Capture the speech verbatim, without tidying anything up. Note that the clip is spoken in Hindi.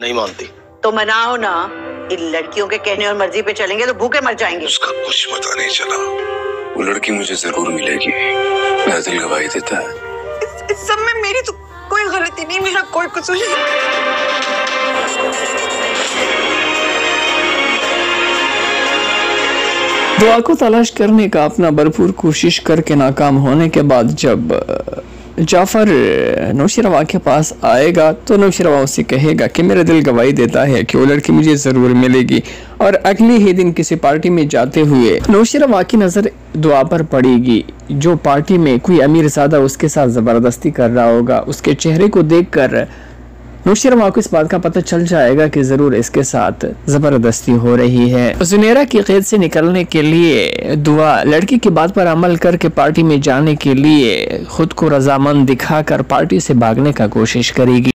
नहीं मानती तो मनाओ ना। इन लड़कियों के कहने और मर्जी पे चलेंगे तो भूखे मर जाएंगे। उसका कुछ पता नहीं चला। वो लड़की मुझे जरूर मिलेगी, मेरा दिल गवाही देता है। इस, इस सब में मेरी तो कोई गलती नहीं, मेरा कोई कसूर नहीं। दुआ को तलाश करने का अपना भरपूर कोशिश करके नाकाम होने के बाद जब जाफर नौशरवा के पास आएगा तो नौशरवा उससे कहेगा कि मेरा दिल गवाही देता है कि वो लड़की मुझे ज़रूर मिलेगी। और अगले ही दिन किसी पार्टी में जाते हुए नौशरवा की नज़र दुआ पर पड़ेगी, जो पार्टी में कोई अमीर ज़्यादा उसके साथ ज़बरदस्ती कर रहा होगा। उसके चेहरे को देखकर नौशरवा को इस बात का पता चल जाएगा कि ज़रूर इसके साथ ज़बरदस्ती हो रही है। जुनेरा की कैद से निकलने के लिए दुआ लड़की की बात पर अमल करके पार्टी में जाने के लिए खुद को रजामंद दिखाकर पार्टी से भागने का कोशिश करेगी।